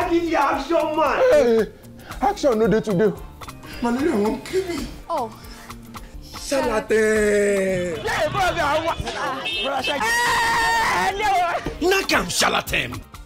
need the action, man. Hey, action no day today. Malaria won't kill me. Oh. Charlatan. Nakam Charlatan.